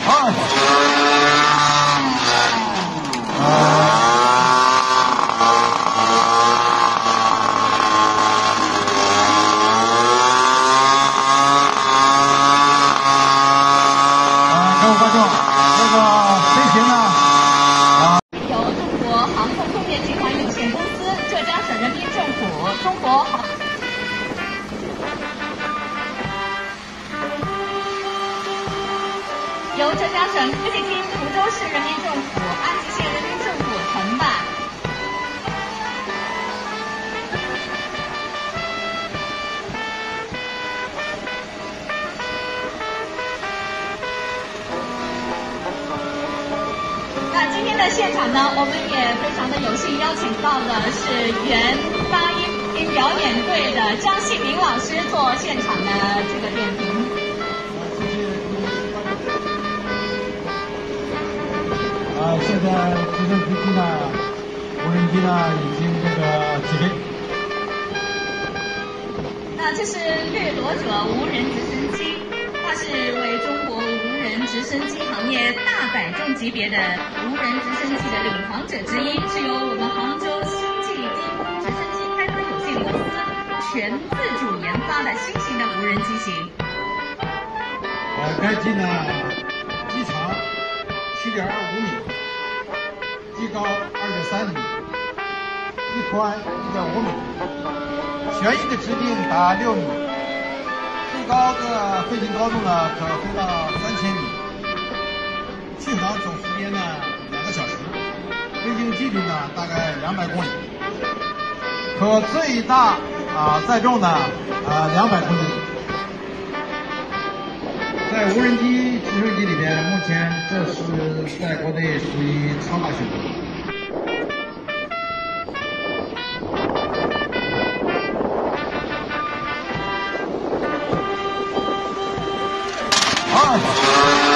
各位观众，这个飞行呢， 由中国航空工业集团有限公司、浙江省人民政府、中国航。由浙江省科技厅、滁州市人民政府、安吉县人民政府承办。那今天的现场呢，我们也非常的有幸邀请到的是原八音表演队的张信明老师做现场的这个点评。 现在直升飞机呢，无人机呢已经这个起飞。 那这是掠夺者无人直升机，它是为中国无人直升机行业大载重级别的无人直升机的领航者之一，是由我们杭州星际低空直升机开发有限公司全自主研发的新型的无人机型。 该机呢，机长7.25米。机高2.3米，机宽1.5米，旋翼的直径达6米，最高的飞行高度呢可飞到3000米，续航总时间呢2个小时，飞行距离呢大概200公里，可最大载重呢200公斤。在无人机直升机里边，目前这是在国内属于超大选择。好。